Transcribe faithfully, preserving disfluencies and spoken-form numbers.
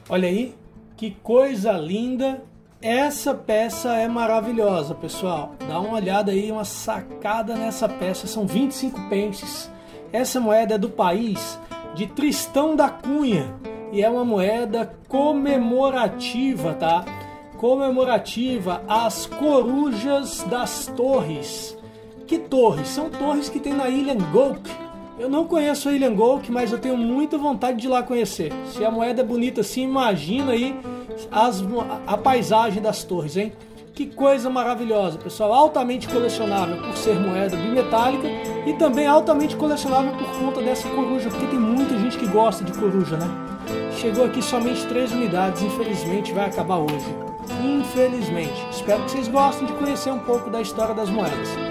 Olha aí, que coisa linda. Essa peça é maravilhosa, pessoal. Dá uma olhada aí, uma sacada nessa peça. São vinte e cinco pences. Essa moeda é do país de Tristão da Cunha e é uma moeda comemorativa, tá? Comemorativa às Corujas das Torres. Que torres? São torres que tem na ilha Ngok. Eu não conheço a ilha Ngok, mas eu tenho muita vontade de ir lá conhecer. Se a moeda é bonita assim, imagina aí as, a paisagem das torres, hein? Que coisa maravilhosa, pessoal. Altamente colecionável por ser moeda bimetálica e também altamente colecionável por conta dessa coruja, porque tem muita gente que gosta de coruja, né? Chegou aqui somente três unidades, infelizmente vai acabar hoje. Infelizmente. Espero que vocês gostem de conhecer um pouco da história das moedas.